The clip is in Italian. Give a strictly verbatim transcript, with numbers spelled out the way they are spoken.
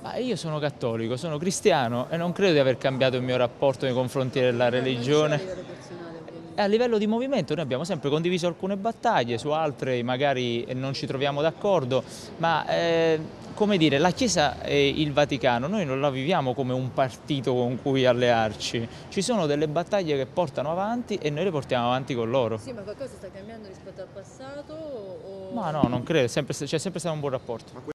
Ma io sono cattolico, sono cristiano e non credo di aver cambiato il mio rapporto nei confronti della No, non solo a religione. livello personale E a ovviamente. livello di movimento noi abbiamo sempre condiviso alcune battaglie, su altre magari non ci troviamo d'accordo, ma eh, come dire, la Chiesa e il Vaticano noi non la viviamo come un partito con cui allearci. Ci sono delle battaglie che portano avanti e noi le portiamo avanti con loro. Sì, ma qualcosa sta cambiando rispetto al passato Ma o... no, non credo, c'è sempre, sempre stato un buon rapporto.